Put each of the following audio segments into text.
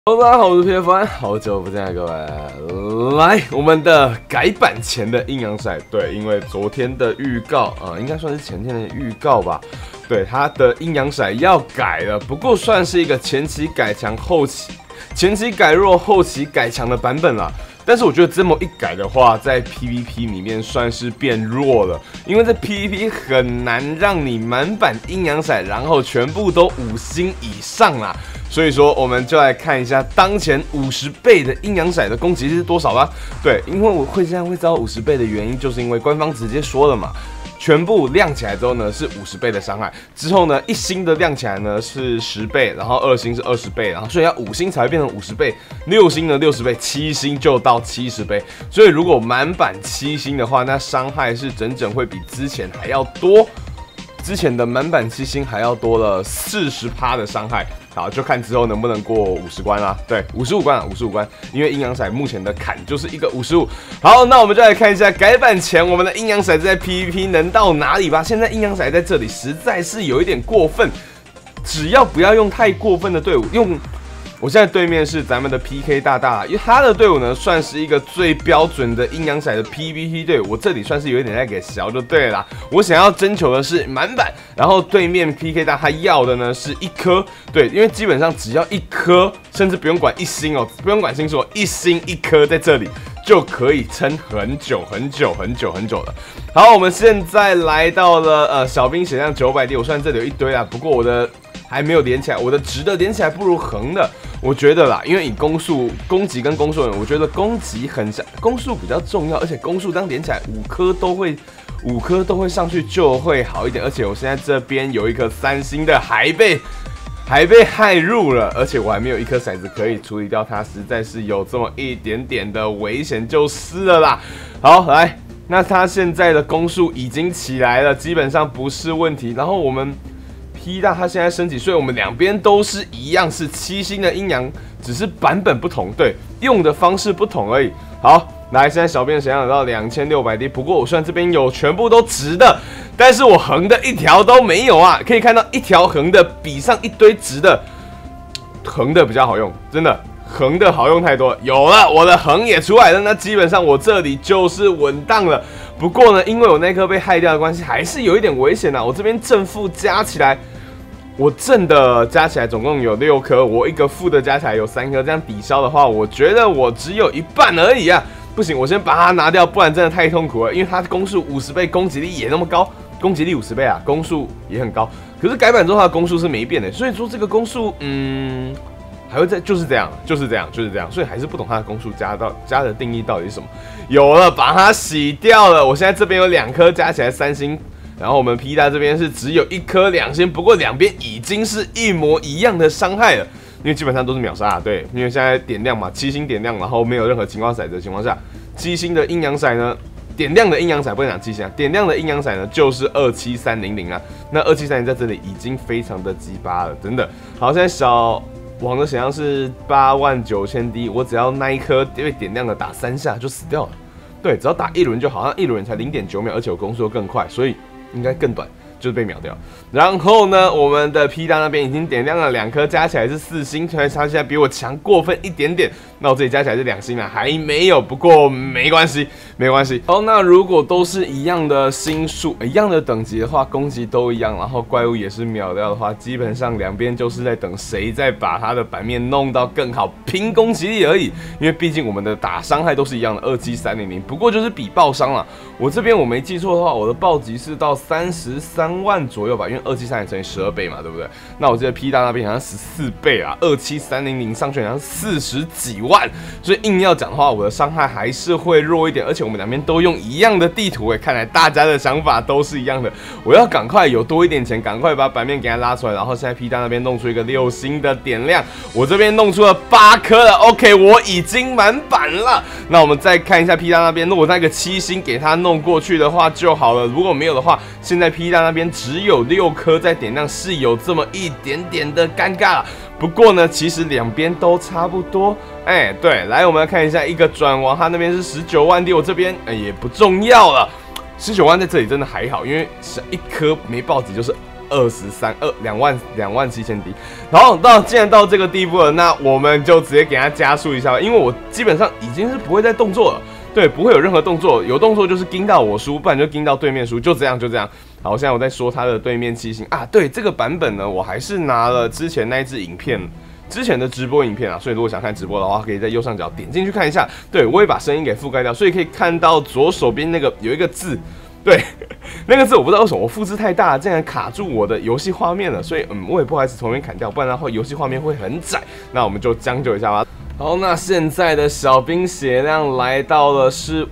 Hello， 大家好，我是 PF1，好久不见，各位。来，我们的改版前的阴阳骰，对，因为昨天的预告应该算是前天的预告吧。对，它的阴阳骰要改了，不过算是一个前期改强，前期改弱，后期改强的版本啦。但是我觉得这么一改的话，在 PVP 里面算是变弱了，因为在 PVP 很难让你满版阴阳骰，然后全部都5星以上啦。所以说，我们就来看一下当前50倍的阴阳骰的攻击力是多少吧。对，因为我会这样会知道50倍的原因，就是因为官方直接说了嘛。全部亮起来之后呢是50倍的伤害，之后呢1星的亮起来呢是10倍，然后2星是20倍，然后所以要5星才会变成50倍，6星的60倍，7星就到70倍。所以如果满版7星的话，那伤害是整整会比之前还要多，之前的满版7星还要多了40%的伤害。好，就看之后能不能过50关啦。对，55关啊，55关，因为阴阳骰目前的坎就是一个55。好，那我们就来看一下改版前我们的阴阳骰在 PVP 能到哪里吧。现在阴阳骰在这里实在是有一点过分，只要不要用太过分的队伍，我现在对面是咱们的 PK 大大，因为他的队伍呢算是一个最标准的阴阳骰的 PVP 队伍，我这里算是有一点在给小就对了啦。我想要征求的是满版，然后对面 PK 大他要的呢是1颗，对，因为基本上只要1颗，甚至不用管1星哦，不用管星数哦，1星1颗在这里就可以撑很久了。好，我们现在来到了小兵血量900滴，我虽然这里有一堆啊，不过我的还没有连起来，我的直的连起来不如横的。我觉得啦，因为以攻击跟攻速人，我觉得攻击很像，攻速比较重要，而且攻速当连起来5颗都会上去就会好一点。而且我现在这边有一颗3星的还被害入了，而且我还没有1颗骰子可以处理掉它，实在是有这么一点点的危险就是了啦。好，来，那他现在的攻速已经起来了，基本上不是问题。然后我们P 大他现在升级，所以我们两边都是一样，是7星的阴阳，只是版本不同，对，用的方式不同而已。好，来，现在小编想要到2600滴，不过我虽然这边有全部都直的，但是我横的一条都没有啊。可以看到一条横的比上一堆直的，横的比较好用，真的。横的好用太多，有了，我的横也出来了，那基本上我这里就是稳当了。不过呢，因为我那颗被害掉的关系，还是有一点危险啊。我这边正负加起来，我正的加起来总共有6颗，我一个负的加起来有3颗，这样抵消的话，我觉得我只有一半而已啊。不行，我先把它拿掉，不然真的太痛苦了。因为它攻速50倍，攻击力也那么高，攻击力50倍啊，攻速也很高。可是改版之后它的攻速是没变的，所以说这个攻速，还会再就是这样，所以还是不懂它的攻速加的定义到底是什么。有了，把它洗掉了。我现在这边有2颗加起来3星，然后我们 P 大这边是只有1颗2星，不过两边已经是一模一样的伤害了，因为基本上都是秒杀，对，因为现在点亮嘛，7星点亮，然后没有任何情况骰子的情况下，7星的阴阳骰呢，点亮的阴阳骰不能讲7星啊，点亮的阴阳骰呢就是27300啊，那27300在这里已经非常的鸡巴了，真的。好，现在小王的血量是89000滴，我只要那一颗被点亮的打3下就死掉了。对，只要打1轮就好，像1轮才0.9秒，而且我攻速更快，所以应该更短，就是被秒掉。然后呢，我们的 P 大那边已经点亮了2颗，加起来是4星，他现在比我强过分一点点。那我这里加起来是2星了，还没有，不过没关系。好，那如果都是一样的星数、一样的等级的话，攻击都一样，然后怪物也是秒掉的话，基本上两边就是在等谁再把他的版面弄到更好，拼攻击力而已。因为毕竟我们的打伤害都是一样的27300，不过就是比爆伤啦。我这边我没记错的话，我的暴击是到33万左右吧，因为27300乘以12倍嘛，对不对？那我记得 P 大那边好像14倍啊，27300上去好像40几万，所以硬要讲的话，我的伤害还是会弱一点，而且我们两边都用一样的地图，看来大家的想法都是一样的。我要赶快有多一点钱，赶快把版面给它拉出来，然后现在 P 大那边弄出一个6星的点亮，我这边弄出了8颗了 ，OK， 我已经满版了。那我们再看一下 P 大那边，如果那个7星给它弄过去的话就好了，如果没有的话，现在 P 大那边只有6颗在点亮，是有这么一点点的尴尬了。不过呢，其实两边都差不多。对，来我们来看一下一个转王，他那边是19万滴，我这边也不重要了。19万在这里真的还好，因为1颗没暴击就是 22000滴。然后既然到这个地步了，那我们就直接给它加速一下吧，因为我基本上已经是不会再动作了。对，不会有任何动作，有动作就是盯到我输，不然就盯到对面输，就这样。好，现在我在说他的对面七星啊，对，这个版本呢，我还是拿了之前那一支影片，之前的直播影片啊，所以如果想看直播的话，可以在右上角点进去看一下。对，我也把声音给覆盖掉，所以可以看到左手边那个有一个字，对，那个字我不知道为什么我复制太大了，竟然卡住我的游戏画面了，所以我也不好意思从那边砍掉，不然的话游戏画面会很窄。那我们就将就一下吧。好，那现在的小兵血量来到了是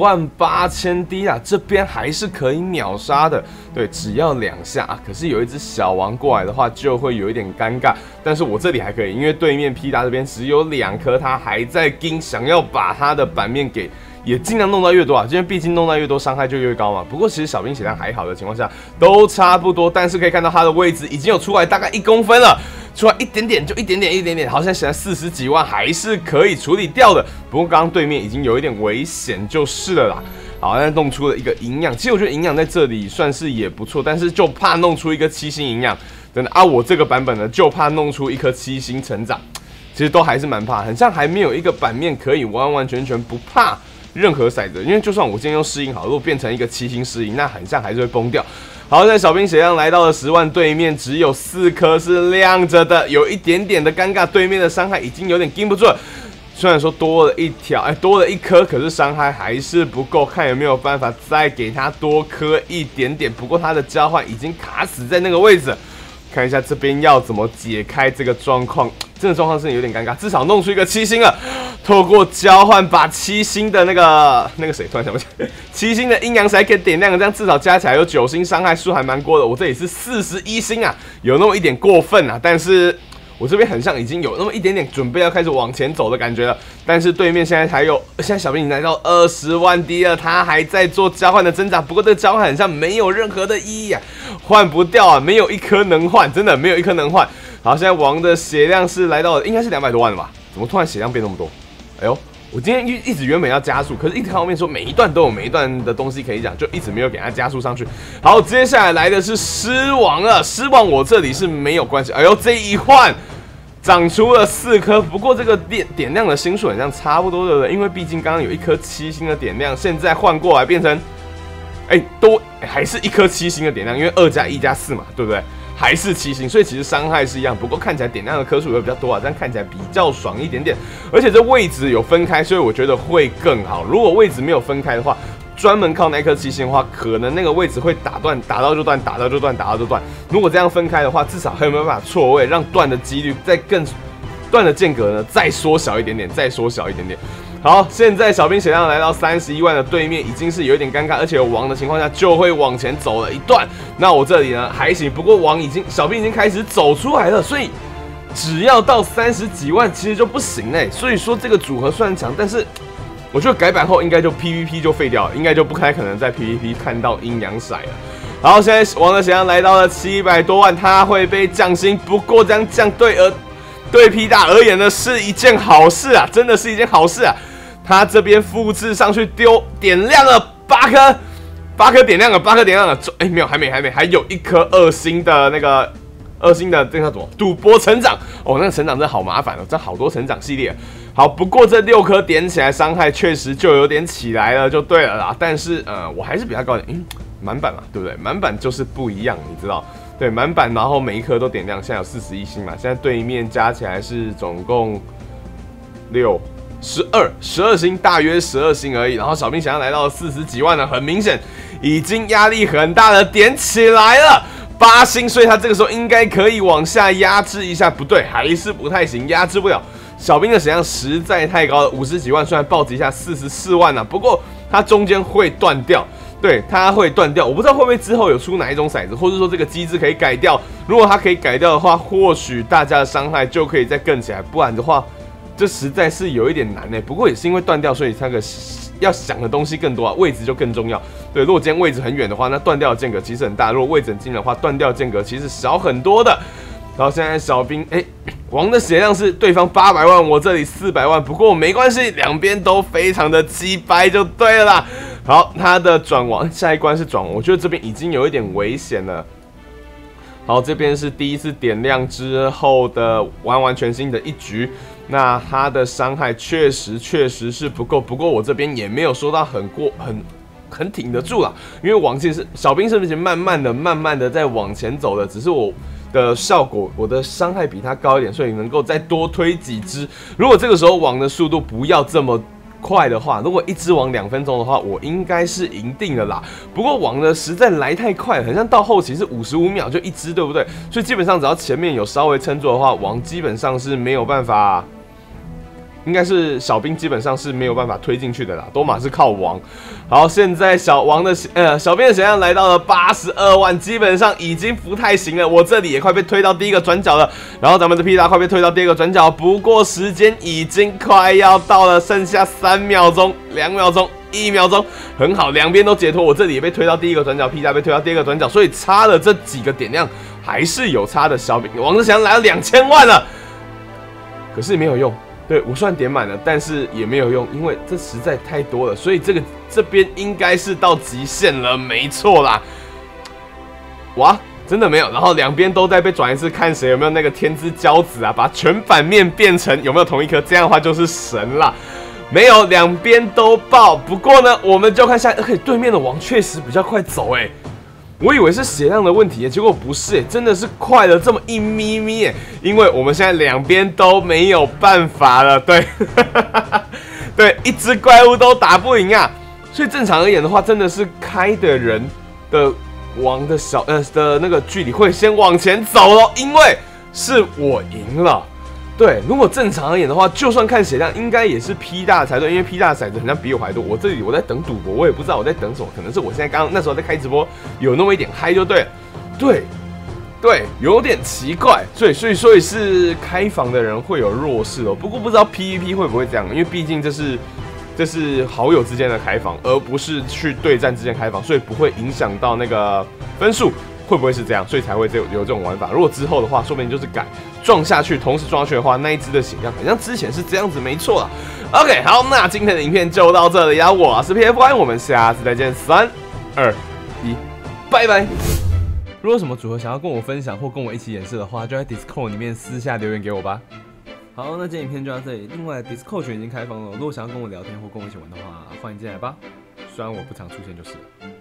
58000滴啊，这边还是可以秒杀的，对，只要2下啊。可是有一只小王过来的话，就会有一点尴尬。但是我这里还可以，因为对面 P 达这边只有2颗，他还在盯，想要把他的版面给。也尽量弄到越多啊，因为毕竟弄到越多伤害就越高嘛。不过其实小兵血量还好的情况下都差不多，但是可以看到他的位置已经有出来大概1公分了，出来一点点就一点点，好像现在40几万还是可以处理掉的。不过刚刚对面已经有一点危险就是了啦。好，那弄出了一个营养，其实我觉得营养在这里算是也不错，但是就怕弄出一个7星营养，真的啊，我这个版本呢就怕弄出一颗7星成长，其实都还是蛮怕，很像还没有一个版面可以完完全全不怕任何骰子，因为就算我今天用适应好，如果变成一个7星适应，那很像还是会崩掉。好，现在小兵血量来到了10万，对面只有4颗是亮着的，有一点点的尴尬，对面的伤害已经有点盯不住了。虽然说多了一条，多了1颗，可是伤害还是不够，看有没有办法再给他多颗一点点。不过他的交换已经卡死在那个位置，看一下这边要怎么解开这个状况。真的状况是有点尴尬，至少弄出一个7星了。透过交换把7星的那个谁突然想不起来，7星的阴阳骰给点亮了，这样至少加起来有9星，伤害数还蛮过的。我这里是41星啊，有那么一点过分啊，但是我这边很像已经有那么一点点准备要开始往前走的感觉了。但是对面现在小兵已经来到20万滴了，他还在做交换的挣扎，不过这个交换很像没有任何的意义啊，换不掉啊，没有一颗能换，真的没有一颗能换。好，现在王的血量是来到应该是200多万了吧？怎么突然血量变那么多？哎呦，我今天一直原本要加速，可是一直看后面说每一段都有每一段的东西可以讲，就一直没有给它加速上去。好，接下来的是狮王了，狮王我这里是没有关系。哎呦，这一换长出了4颗，不过这个点亮的星数好像差不多，对不对？因为毕竟刚刚有一颗7星的点亮，现在换过来变成，还是一颗7星的点亮，因为2加1加4嘛，对不对？还是7星，所以其实伤害是一样，不过看起来点亮的颗数会比较多啊，这样看起来比较爽一点点。而且这位置有分开，所以我觉得会更好。如果位置没有分开的话，专门靠那颗7星的话，可能那个位置会打断，打到就断，打到就断，打到就断。如果这样分开的话，至少还有没有办法错位，让断的几率再更断的间隔呢再缩小一点点，再缩小一点点。好，现在小兵血量来到31万的对面已经是有一点尴尬，而且有王的情况下就会往前走了一段。那我这里呢还行，不过小兵已经开始走出来了，所以只要到30几万其实就不行嘞。所以说这个组合虽然强，但是我觉得改版后应该就 PVP 就废掉了，应该就不太可能在 PVP 看到阴阳骰了。好，现在王的血量来到了700多万，他会被降星，不过这样降对 P 大而言呢是一件好事啊，真的是一件好事啊。他这边复制上去点亮了8颗点亮了，8颗点亮了。没有，还没，还有1颗2星的那个2星的这个叫什么赌博成长哦，那个成长真的好麻烦哦，这好多成长系列。好，不过这6颗点起来伤害确实就有点起来了，就对了啦。但是我还是比较高一点，满版嘛，对不对？满版就是不一样，你知道？对，满版，然后每一颗都点亮，现在有41星嘛，现在对面加起来是总共12星，大约12星而已。然后小兵血量来到40几万了，很明显已经压力很大的点起来了，8星，所以他这个时候应该可以往下压制一下。不对，还是不太行，压制不了。小兵的血量实在太高了，50几万，虽然暴击一下44万啊，不过它中间会断掉。对，它会断掉，我不知道会不会之后有出哪一种骰子，或者说这个机制可以改掉。如果它可以改掉的话，或许大家的伤害就可以再更起来，不然的话，这实在是有一点难欸。不过也是因为断掉，所以那个要想的东西更多啊，位置就更重要。对，如果今天位置很远的话，那断掉的间隔其实很大；如果位置很近的话，断掉的间隔其实小很多的。然后现在小兵，王的血量是对方800万，我这里400万，不过没关系，两边都非常的鸡掰就对了啦。好，他的转王下一关是转王，我觉得这边已经有一点危险了。 好，这边是第一次点亮之后的完全新的一局，那他的伤害确实是不够，不过我这边也没有说到很挺得住啦，因为王其实小兵是不是慢慢的在往前走的，只是我的效果，我的伤害比他高一点，所以能够再多推几只。如果这个时候王的速度不要这么快的话，如果一只王2分钟的话，我应该是赢定了啦。不过王呢实在来太快了，很像到后期是55秒就一只，对不对？所以基本上只要前面有稍微撑住的话，王基本上是没有办法，应该是小兵基本上是没有办法推进去的啦。多玛是靠王。好，现在小兵的血量来到了82万，基本上已经不太行了。我这里也快被推到第一个转角了，然后咱们的皮达快被推到第二个转角，不过时间已经快要到了，剩下3秒钟、2秒钟、1秒钟，很好，两边都解脱。我这里也被推到第一个转角，皮达被推到第二个转角，所以差了这几个点量还是有差的。小兵王志祥来到2000万了，可是没有用。对，我虽然点满了，但是也没有用，因为这实在太多了，所以这边应该是到极限了，没错啦。哇，真的没有，然后两边都在被转一次，看谁有没有那个天之骄子啊，把全版面变成有没有同一颗，这样的话就是神啦。没有，两边都爆。不过呢，我们就看下，对面的王确实比较快走，我以为是血量的问题，结果不是，真的是快了这么一咪咪，因为我们现在两边都没有办法了，对，对，一只怪物都打不赢啊，所以正常而言的话，真的是开的人的王的的那个距离会先往前走咯，因为是我赢了。对，如果正常而言的话，就算看血量，应该也是 P 大才对，因为 P 大的骰子好像比我还多。我这里我在等赌博，我也不知道我在等什么，可能是我现在刚那时候在开直播，有那么一点嗨就对了。对，有点奇怪，所以是开房的人会有弱势哦。不过不知道 PVP 会不会这样，因为毕竟这是好友之间的开房，而不是去对战之间开房，所以不会影响到那个分数。会不会是这样？所以才会有这种玩法。如果之后的话，说不定就是改撞下去，同时撞下去的话，那一只的血量好像之前是这样子，没错啦。OK， 好，那今天的影片就到这里啊，我是 PFY， 我们下次再见，3、2、1，拜拜。如果有什么组合想要跟我分享或跟我一起演示的话，就在 Discord 里面私下留言给我吧。好，那今天影片就到这里。另外 Discord 群已经开放了，如果想要跟我聊天或跟我一起玩的话，欢迎进来吧。虽然我不常出现就是了。